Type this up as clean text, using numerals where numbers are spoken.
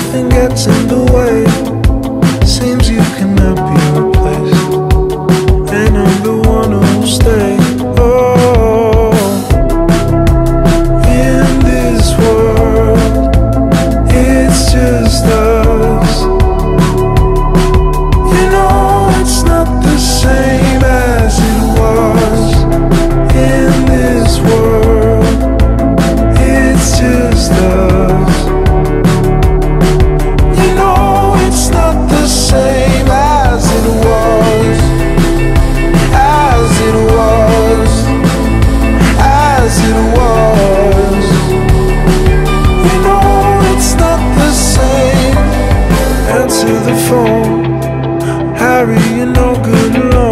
nothing gets in the way. Seems you cannot be replaced, and I'm the one who'll stay. Oh, in this world, it's just us. You know it's not the same as it was. In this world, it's just us. You know it's not the same as it was. As it was. As it was. You know it's not the same. Answer the phone, Harry, you're no good alone.